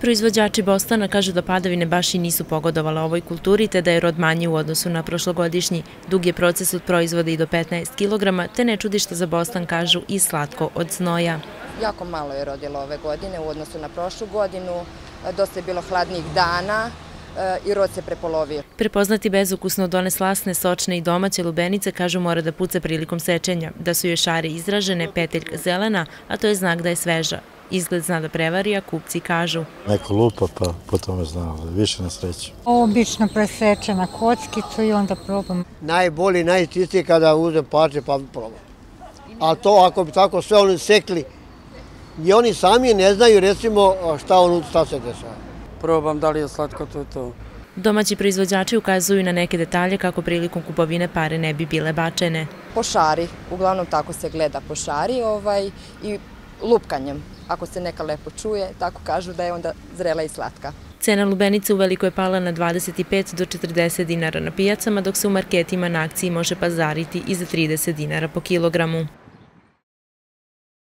Proizvođači bostana kažu da padavine baš i nisu pogodovale ovoj kulturi, te da je rod manji u odnosu na prošlogodišnji. Dug je proces od proizvoda i do 15 kg, te ne čudi što za bostan kažu i slatko od znoja. Jako malo je rodilo ove godine u odnosu na prošlu godinu, dosta je bilo hladnijih dana i rod se prepolovio. Prepoznati bezukusno od one slasne, sočne i domaće lubenice kažu mora da puca prilikom sečenja, da su joj šare izražene, peteljka zelena, a to je znak da je sveža. Izgled zna da prevari, a kupci kažu. Neko lupa pa po tome zna, više na sreću. Obično preseče na kockicu i onda probam. Najbolji, najčistiji kada uzem parče pa probam. Ali to ako bi tako sve oni sekli i oni sami ne znaju recimo šta se dešava. Probam da li je slatko, to je to. Domaći proizvođači ukazuju na neke detalje kako prilikom kupovine pare ne bi bile bačene. Po šari, uglavnom tako se gleda po šari i lupkanjem. Ako se neka lepo čuje, tako kažu da je onda zrela i slatka. Cena lubenice uveliko je pala na 25 do 40 dinara na pijacama, dok se u marketima na akciji može pazariti i za 30 dinara po kilogramu.